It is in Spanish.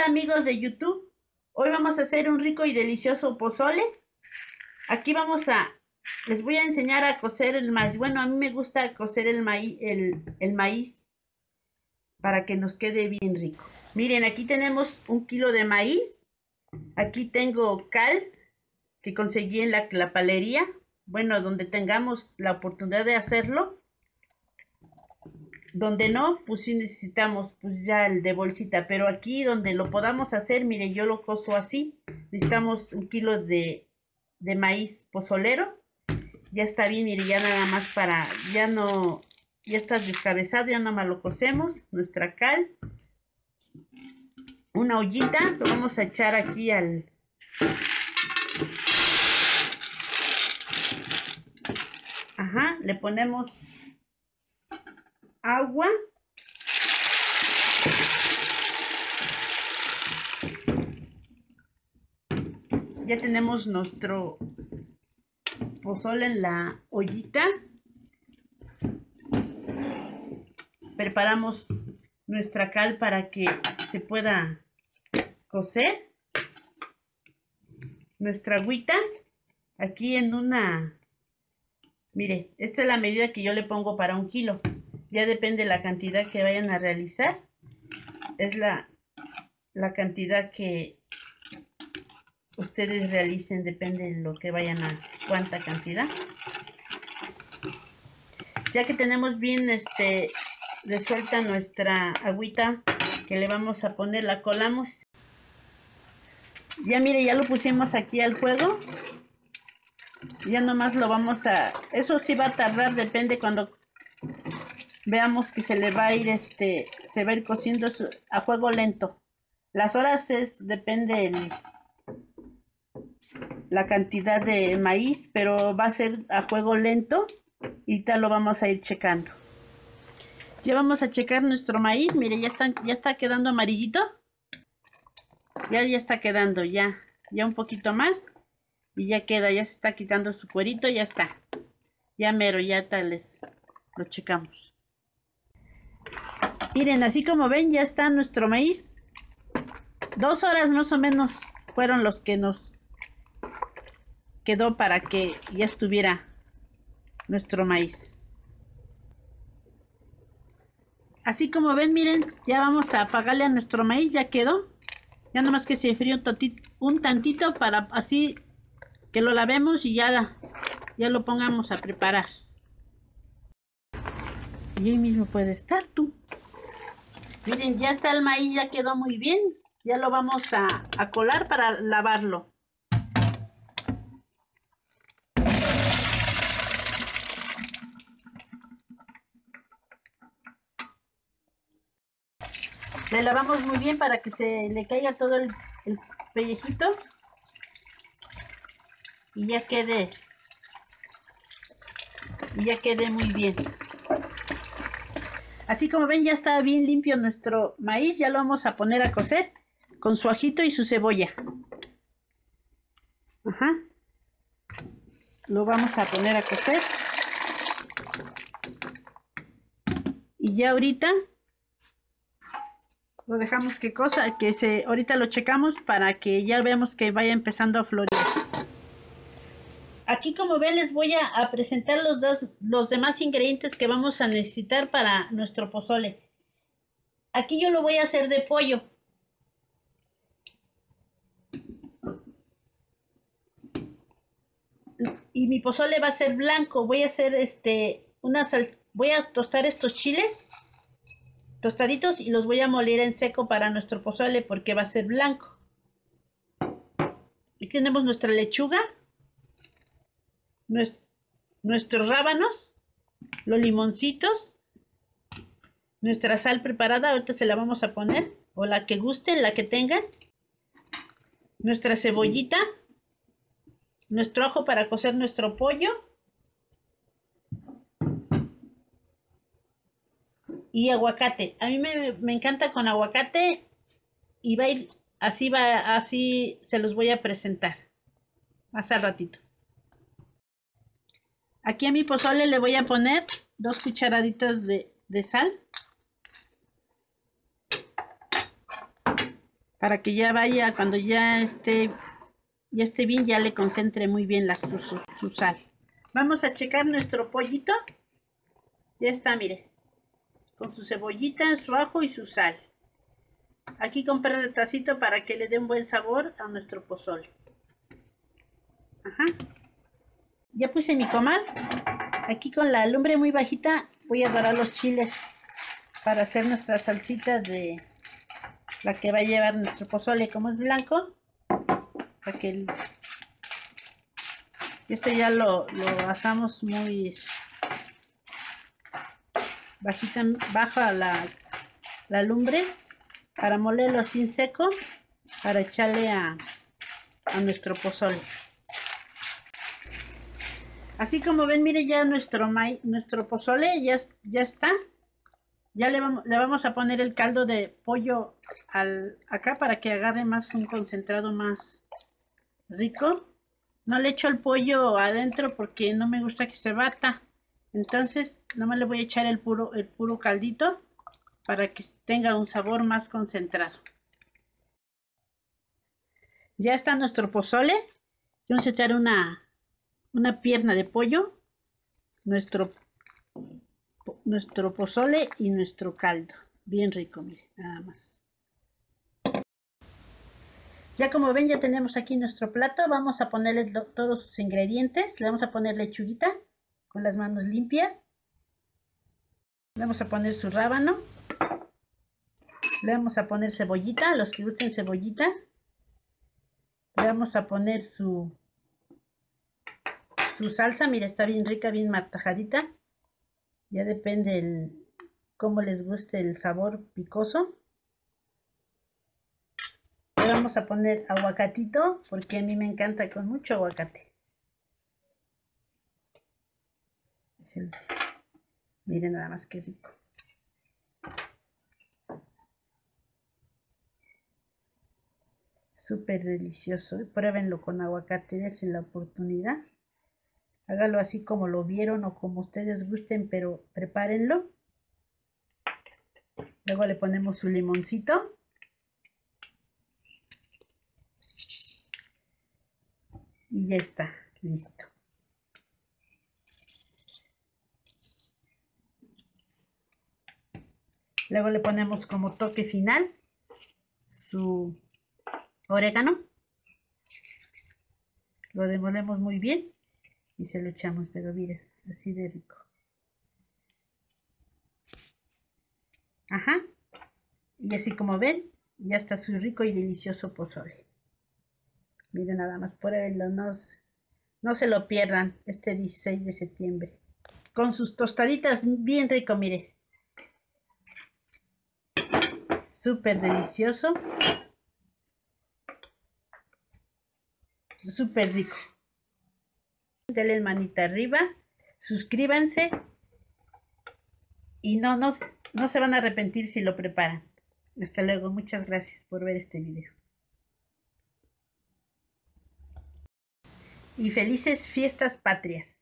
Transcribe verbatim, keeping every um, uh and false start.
amigos de YouTube, hoy vamos a hacer un rico y delicioso pozole. Aquí vamos a, les voy a enseñar a cocer el maíz. Bueno, a mí me gusta cocer el maíz, el, el maíz para que nos quede bien rico. Miren, aquí tenemos un kilo de maíz. Aquí tengo cal que conseguí en la, la palería. Bueno, donde tengamos la oportunidad de hacerlo. Donde no, pues sí necesitamos pues ya el de bolsita, pero aquí donde lo podamos hacer, mire, yo lo cozo así. Necesitamos un kilo de, de maíz pozolero. Ya está bien, mire, ya nada más para, ya no, ya está descabezado, ya nada más lo cocemos. Nuestra cal, una ollita, lo vamos a echar aquí al, ajá, le ponemos agua. Ya tenemos nuestro pozole en la ollita. Preparamos nuestra cal para que se pueda cocer. Nuestra agüita aquí en una, mire, esta es la medida que yo le pongo para un kilo. Ya depende de la cantidad que vayan a realizar. Es la, la cantidad que ustedes realicen, depende de lo que vayan a, cuánta cantidad. Ya que tenemos bien este resuelta nuestra agüita que le vamos a poner, la colamos. Ya mire, ya lo pusimos aquí al fuego. Ya nomás lo vamos a, eso sí va a tardar, depende cuando veamos que se le va a ir este, se va a ir cociendo su, a fuego lento. Las horas es, depende el, la cantidad de maíz, pero va a ser a fuego lento y tal lo vamos a ir checando. Ya vamos a checar nuestro maíz, mire, ya está, ya está quedando amarillito. Ya, ya está quedando, ya, ya un poquito más. Y ya queda, ya se está quitando su cuerito, ya está. Ya mero, ya tal les lo checamos. Miren, así como ven, ya está nuestro maíz. Dos horas más o menos fueron los que nos quedó para que ya estuviera nuestro maíz. Así como ven, miren, ya vamos a apagarle a nuestro maíz, ya quedó. Ya nomás que se fríe un, un tantito para así que lo lavemos y ya, la, ya lo pongamos a preparar. Y ahí mismo puede estar tú. Miren, ya está el maíz, ya quedó muy bien. Ya lo vamos a, a colar para lavarlo. Le lavamos muy bien para que se le caiga todo el, el pellejito. Y ya quede, y ya quede muy bien. Así como ven, ya está bien limpio nuestro maíz. Ya lo vamos a poner a cocer con su ajito y su cebolla. Ajá. Lo vamos a poner a cocer. Y ya ahorita lo dejamos que cosa, que se, ahorita lo checamos para que ya veamos que vaya empezando a florear. Aquí como ven les voy a, a presentar los, dos, los demás ingredientes que vamos a necesitar para nuestro pozole. Aquí yo lo voy a hacer de pollo. Y mi pozole va a ser blanco. Voy a hacer este, una sal, voy a tostar estos chiles tostaditos y los voy a moler en seco para nuestro pozole porque va a ser blanco. Aquí tenemos nuestra lechuga, nuestro, nuestros rábanos, los limoncitos, nuestra sal preparada, ahorita se la vamos a poner, o la que gusten, la que tengan, nuestra cebollita, nuestro ajo para cocer nuestro pollo y aguacate. A mí me, me encanta con aguacate y va a ir, así va, así se los voy a presentar más al ratito. Aquí a mi pozole le voy a poner dos cucharaditas de, de sal. para que ya vaya, cuando ya esté, ya esté bien, ya le concentre muy bien la, su, su, su sal. Vamos a checar nuestro pollito. Ya está, mire, con su cebollita, su ajo y su sal. Aquí compré el tacito para que le dé un buen sabor a nuestro pozole. Ajá. Ya puse mi comal. Aquí con la lumbre muy bajita voy a dorar los chiles para hacer nuestra salsita de la que va a llevar nuestro pozole. Como es blanco, para que el... este ya lo, lo asamos muy bajita, baja la, la lumbre para molerlo sin seco, para echarle a, a nuestro pozole. Así como ven, mire, ya nuestro maíz, nuestro pozole ya, ya está. Ya le vamos, le vamos a poner el caldo de pollo al, acá para que agarre más un concentrado más rico. No le echo el pollo adentro porque no me gusta que se bata. Entonces, nomás le voy a echar el puro, el puro caldito para que tenga un sabor más concentrado. Ya está nuestro pozole. Vamos a echar una, una pierna de pollo, nuestro, nuestro pozole y nuestro caldo. Bien rico, mire, nada más. Ya como ven, ya tenemos aquí nuestro plato. Vamos a ponerle todos sus ingredientes. Le vamos a poner lechuguita con las manos limpias. Le vamos a poner su rábano. Le vamos a poner cebollita, a los que gusten cebollita. Le vamos a poner su, su salsa. Mira, está bien rica, bien matajadita. Ya depende el, cómo les guste el sabor picoso. Le vamos a poner aguacatito, porque a mí me encanta con mucho aguacate. El, miren nada más que rico. Súper delicioso. Pruébenlo con aguacate, dense la oportunidad. Hágalo así como lo vieron o como ustedes gusten, pero prepárenlo. Luego le ponemos su limoncito. Y ya está, listo. Luego le ponemos como toque final su orégano. Lo demolemos muy bien y se lo echamos, pero miren, así de rico. Ajá. Y así como ven, ya está su rico y delicioso pozole. Miren nada más, pruébenlo, no, no se lo pierdan este dieciséis de septiembre. Con sus tostaditas bien rico, mire. Súper delicioso. Súper rico. Denle manita arriba, suscríbanse y no, no, no se van a arrepentir si lo preparan. Hasta luego, muchas gracias por ver este video. Y felices fiestas patrias.